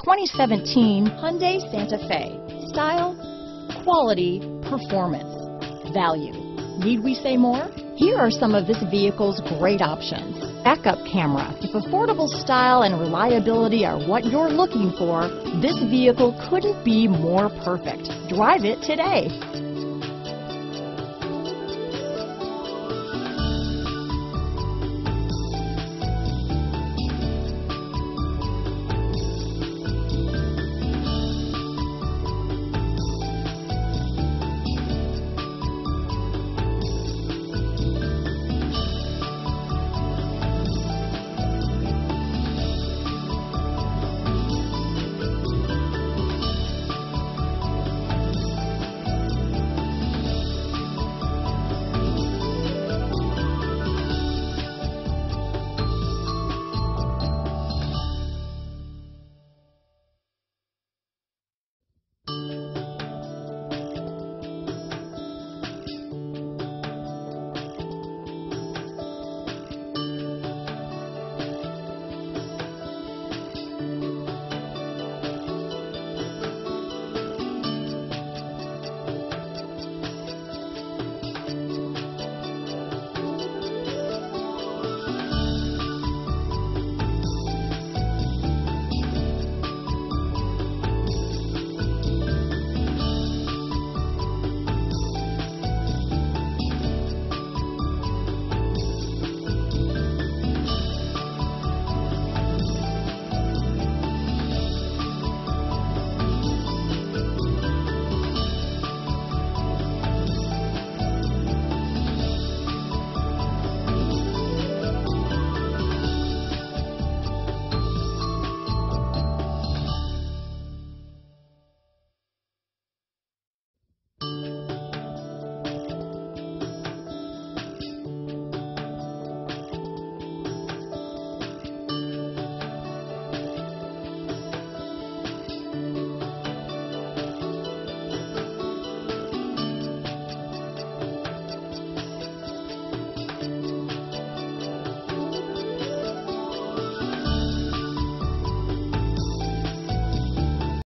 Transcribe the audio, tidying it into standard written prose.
2017 Hyundai Santa Fe. Style, quality, performance, value. Need we say more? Here are some of this vehicle's great options. Backup camera. If affordable style and reliability are what you're looking for, this vehicle couldn't be more perfect. Drive it today.